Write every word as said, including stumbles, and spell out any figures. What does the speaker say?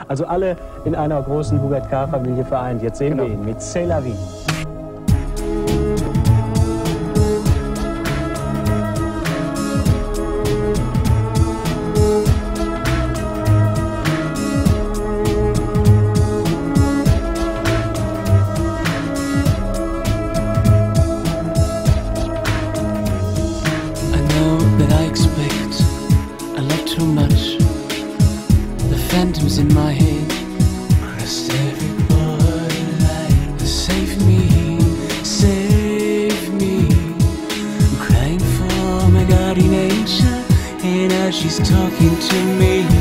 Also alle in einer großen Hubert Kah-Familie vereint. Jetzt sehen Genau. wir ihn mit C'est la vie. In my head, pressed everybody like, save me, save me. I'm crying for my guardian angel, and now she's talking to me.